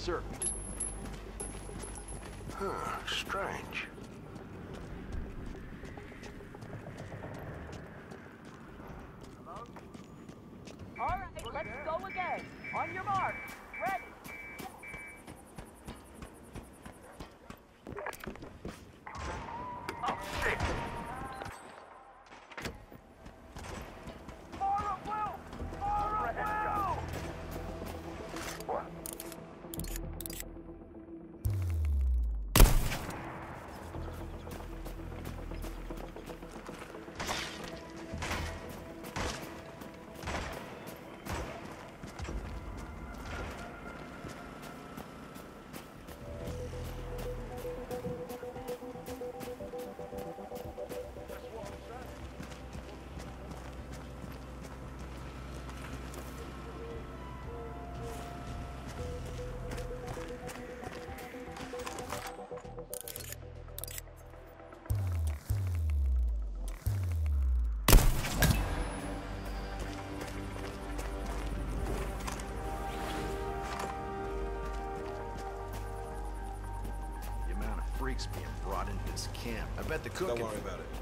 Sir, we just... Huh, strange. All right, let's go again. On your mark. Ready. Oh, shit! Fire at will! Fire at will! What? The amount of freaks being brought into this camp. I bet the cook... Don't worry about it.